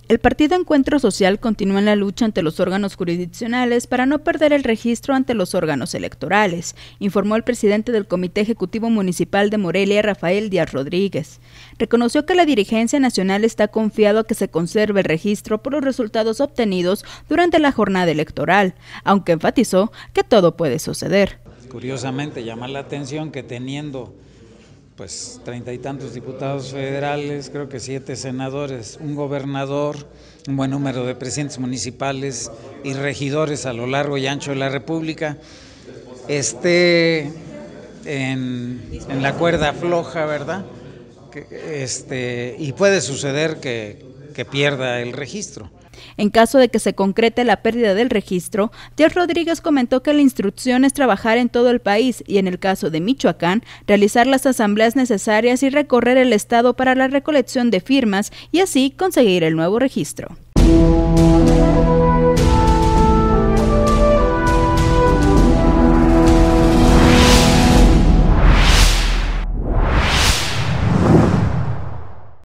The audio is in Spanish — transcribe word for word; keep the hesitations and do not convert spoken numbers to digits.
El Partido Encuentro Social continúa en la lucha ante los órganos jurisdiccionales para no perder el registro ante los órganos electorales, informó el presidente del Comité Ejecutivo Municipal de Morelia, Rafael Díaz Rodríguez. Reconoció que la dirigencia nacional está confiado a que se conserve el registro por los resultados obtenidos durante la jornada electoral, aunque enfatizó que todo puede suceder. Curiosamente llama la atención que teniendo pues treinta y tantos diputados federales, creo que siete senadores, un gobernador, un buen número de presidentes municipales y regidores a lo largo y ancho de la República, esté en, en la cuerda floja, ¿verdad? Que, este, y puede suceder que, que pierda el registro. En caso de que se concrete la pérdida del registro, Díaz Rodríguez comentó que la instrucción es trabajar en todo el país y en el caso de Michoacán, realizar las asambleas necesarias y recorrer el estado para la recolección de firmas y así conseguir el nuevo registro.